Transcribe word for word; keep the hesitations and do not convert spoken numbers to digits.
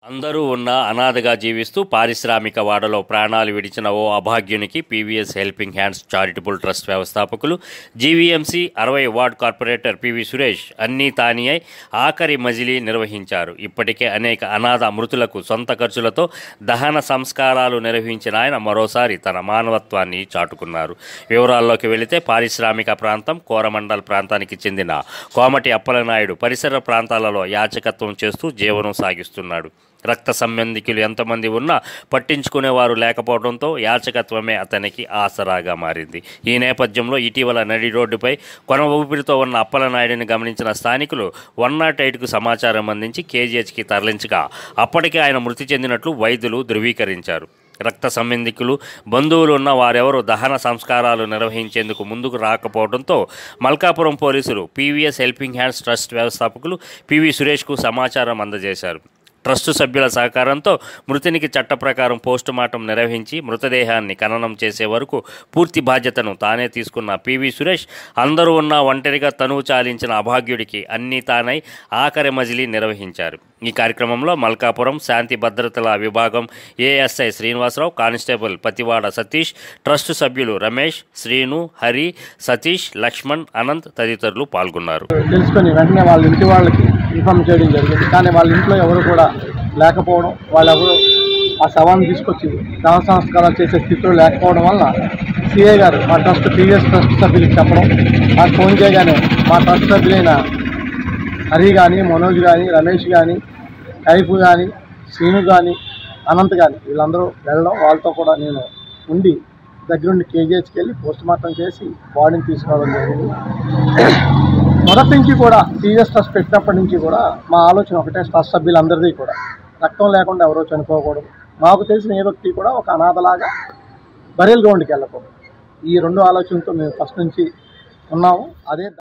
అందరూ ఉన్న అనాథగా జీవిస్తూ పారిశ్రామిక వాడలో ప్రాణాలు విడిచిన ఓ అభాగ్యునికి PVS helping hands charitable trust వ్యవస్థాపకులు జీవీఎంసీ అరవై వార్డ్ కార్పొరేటర్ పివి సురేష్ అన్నీ తానియై ఆఖరి మజిలీ నిర్వహించారు. ఇప్పటికే అనేక అనాథ మృతులకు సొంత ఖర్చులతో దహన సంస్కారాలు నిర్వహించిన ఆయన మరోసారి తన మానవత్వాన్ని చాటుకున్నారు. వివరాల్లోకి వెళితే పారిశ్రామిక ప్రాంతం కోరమండల్ ప్రాంతానికి చెందిన కోమటి అప్పలనాయుడు పరిసర ప్రాంతాలలో యాచకత్వం చేస్తూ జీవనం సాగిస్తున్నాడు. రక్త సంబంధికులు ఎంతమంది ఉన్నా పట్టించుకునేవారు లేకపోవడంతో యాచకత్వమే అతనికి ఆసరాగా మారింది. ఈ నేపథ్యంలో ఇటీవల నడి రోడ్డుపై కొన ఊపిరితో ఉన్న అప్పలనాయుడిని గమనించిన స్థానికులు వన్ నాట్ ఎయిట్కు సమాచారం అందించి కేజీహెచ్కి తరలించగా అప్పటికే ఆయన మృతి చెందినట్లు వైద్యులు ధృవీకరించారు. రక్త సంబంధికులు బంధువులు ఉన్న వారెవరూ దహన సంస్కారాలు నిర్వహించేందుకు ముందుకు రాకపోవడంతో మల్కాపురం పోలీసులు పీవీఎస్ హెల్పింగ్ హ్యాండ్స్ ట్రస్ట్ వ్యవస్థాపకులు పివి సురేష్కు సమాచారం అందజేశారు. ట్రస్టు సభ్యుల సహకారంతో మృతునికి చట్ట ప్రకారం పోస్టుమార్టం నిర్వహించి మృతదేహాన్ని ఖననం చేసే వరకు పూర్తి బాధ్యతను తానే తీసుకున్న పివి సురేష్ అందరూ ఉన్న ఒంటరిగా తనువు చాలించిన అభాగ్యుడికి అన్నీ తానై ఆఖరి మజిలీ నిర్వహించారు. ఈ కార్యక్రమంలో మల్కాపురం శాంతి భద్రతల విభాగం ASI Srinivasarao, constable Pativada Satish, trust సభ్యులు రమేష్, శ్రీను, హరి, సతీష్, లక్ష్మణ్, అనంత్ తదితరులు పాల్గొన్నారు. తెలుసుకొని వెంటనే వాళ్ళ ఇంటి వాళ్ళకి ఇన్ఫార్మ్ చేయడం జరిగింది. కానీ వాళ్ళ ఇంట్లో ఎవరు కూడా లేకపోవడం, వాళ్ళెవరు ఆ శవాన్ని తీసుకొచ్చి దహన సంస్కారాలు చేసే స్థితిలో లేకపోవడం వల్ల సిఐ గారు మా ట్రస్ట్ పీవీఎస్ ట్రస్ట్ సభ్యులకు చెప్పడం, నాకు ఫోన్ చేయగానే మా ట్రస్ట్ సభ్యులైన హరి కానీ, మనోజ్ కానీ, రమేష్ కానీ, కైఫ్ కానీ, శ్రీను కానీ, అనంత్ కానీ వీళ్ళందరూ వెళ్ళడం, వాళ్ళతో కూడా నేను ఉండి దగ్గరుండి కేజీహెచ్కి వెళ్ళి పోస్ట్ మార్టం చేసి బాడీని తీసుకురావడం జరిగింది. మొదటి నుంచి కూడా పీవీఎస్ ట్రస్ట్ పెట్టినప్పటి నుంచి కూడా మా ఆలోచన ఒకటే, ట్రస్ట్ సభ్యులందరిది కూడా రక్తం లేకుండా ఎవరో చనిపోకూడదు, మాకు తెలిసిన ఏ వ్యక్తి కూడా ఒక అనాథలాగా బరియల్ గ్రౌండ్కి వెళ్ళకూడదు. ఈ రెండు ఆలోచనతో మేము ఫస్ట్ నుంచి ఉన్నాము. అదే